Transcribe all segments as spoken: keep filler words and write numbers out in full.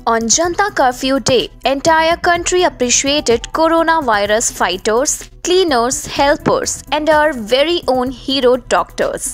On Janta Curfew Day, entire country appreciated coronavirus fighters, cleaners, helpers, and our very own hero doctors.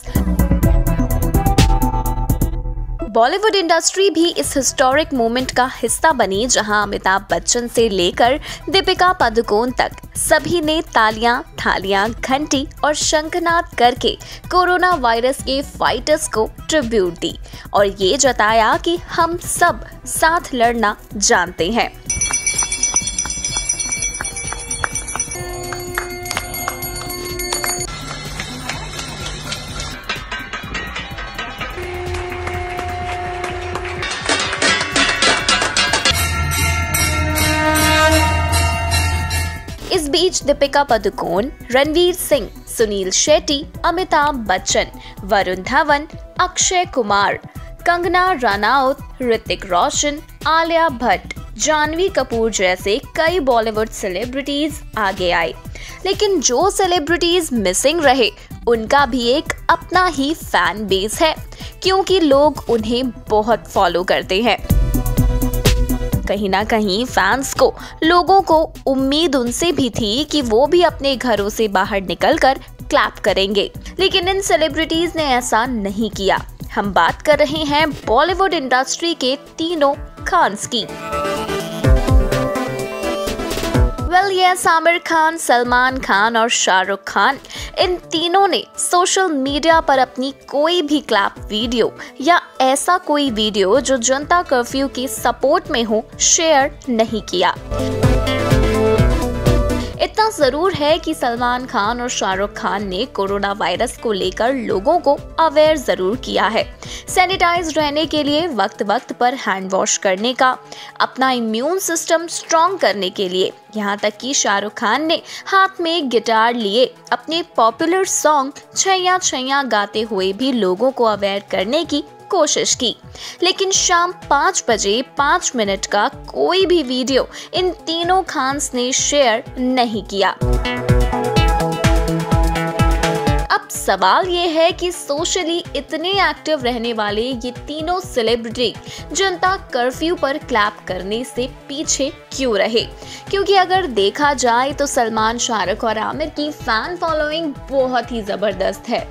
Bollywood industry भी इस historic moment का हिस्सा बनी, जहां अमिताभ बच्चन से लेकर दीपिका पादुकोण तक सभी ने तालियां, थालियां, घंटी और शंखनाद करके कोरोना वायरस के फाइटर्स को ट्रिब्यूट दी और ये जताया कि हम सब साथ लड़ना जानते हैं। इस बीच दीपिका पादुकोण, रणवीर सिंह, सुनील शेट्टी, अमिताभ बच्चन, वरुण धवन, अक्षय कुमार, कंगना रनौत, ऋतिक रोशन, आलिया भट्ट, जानवी कपूर जैसे कई बॉलीवुड सेलिब्रिटीज आगे आए। लेकिन जो सेलिब्रिटीज मिसिंग रहे, उनका भी एक अपना ही फैन बेस है, क्योंकि लोग उन्हें बहुत फॉलो करते हैं। कहीं ना कहीं फैंस को, लोगों को उम्मीद उनसे भी थी कि वो भी अपने घरों से बाहर निकलकर क्लैप करेंगे, लेकिन इन सेलिब्रिटीज ने ऐसा नहीं किया। हम बात कर रहे हैं बॉलीवुड इंडस्ट्री के तीनों खान्स की। वेल यस, आमिर खान, सलमान खान और शाहरुख खान, इन तीनों ने सोशल मीडिया पर अपनी कोई भी क्लैप वीडियो या ऐसा कोई वीडियो जो जनता कर्फ्यू की सपोर्ट में हो, शेयर नहीं किया। इतना जरूर है कि सलमान खान और शाहरुख खान ने कोरोना वायरस को लेकर लोगों को अवेयर जरूर किया है। सैनिटाइज रहने के लिए वक्त वक्त पर हैंड वॉश करने का, अपना इम्यून सिस्टम स्ट्रॉन्ग करने के लिए, यहाँ तक कि शाहरुख खान ने हाथ में गिटार लिए अपने पॉपुलर सॉन्ग छैया छैया गाते हुए भी लोगों को अवेयर करने की कोशिश की। लेकिन शाम पाँच बजे पाँच मिनट का कोई भी वीडियो इन तीनों खान्स ने शेयर नहीं किया। अब सवाल ये है कि सोशली इतने एक्टिव रहने वाले ये तीनों सेलिब्रिटी जनता कर्फ्यू पर क्लैप करने से पीछे क्यों रहे? क्योंकि अगर देखा जाए तो सलमान, शाहरुख और आमिर की फैन फॉलोइंग बहुत ही जबरदस्त है।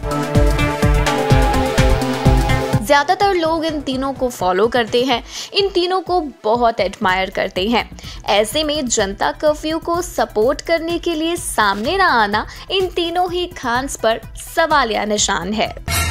ज्यादातर लोग इन तीनों को फॉलो करते हैं, इन तीनों को बहुत एडमायर करते हैं। ऐसे में जनता कर्फ्यू को सपोर्ट करने के लिए सामने न आना इन तीनों ही खान्स पर सवालिया निशान है।